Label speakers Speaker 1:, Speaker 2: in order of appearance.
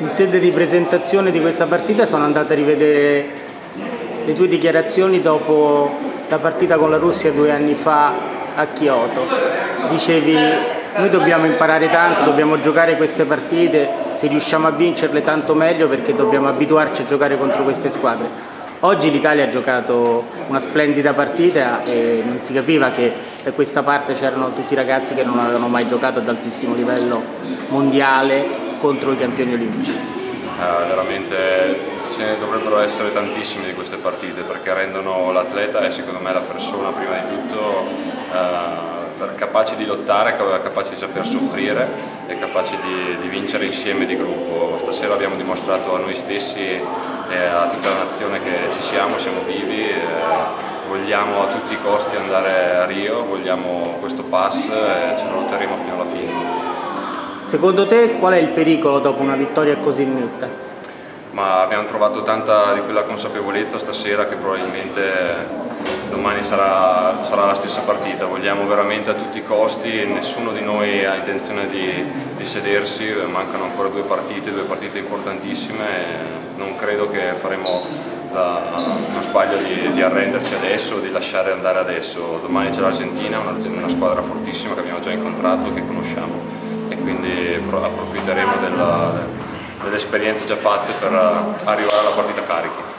Speaker 1: In sede di presentazione di questa partita sono andato a rivedere le tue dichiarazioni dopo la partita con la Russia 2 anni fa a Kyoto. Dicevi: noi dobbiamo imparare tanto, dobbiamo giocare queste partite, se riusciamo a vincerle tanto meglio, perché dobbiamo abituarci a giocare contro queste squadre. Oggi l'Italia ha giocato una splendida partita e non si capiva che da questa parte c'erano tutti i ragazzi che non avevano mai giocato ad altissimo livello mondiale contro i campioni olimpici.
Speaker 2: Veramente ce ne dovrebbero essere tantissime di queste partite, perché rendono l'atleta e secondo me la persona prima di tutto capace di lottare, capace di saper soffrire e capace di vincere insieme di gruppo. Stasera abbiamo dimostrato a noi stessi e a tutta la nazione che ci siamo vivi, vogliamo a tutti i costi andare a Rio, vogliamo questo pass e ce lo lotteremo fino alla fine.
Speaker 1: Secondo te qual è il pericolo dopo una vittoria così netta?
Speaker 2: Ma abbiamo trovato tanta di quella consapevolezza stasera che probabilmente domani sarà la stessa partita. Vogliamo veramente a tutti i costi, nessuno di noi ha intenzione di sedersi, mancano ancora due partite importantissime e non credo che faremo uno sbaglio di arrenderci adesso, di lasciare andare adesso. Domani c'è l'Argentina, una squadra fortissima che abbiamo già incontrato e che conosciamo, e quindi approfitteremo delle esperienze già fatte per arrivare alla partita carichi.